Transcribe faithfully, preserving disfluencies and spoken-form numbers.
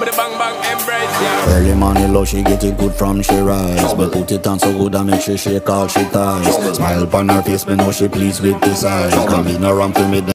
the bang bang embrace, yeah. Early morning love, she get it good from she rise. But put it on so good and make she shake all she ties. Smile upon her face, me know she pleased with this eyes. Come in around to me.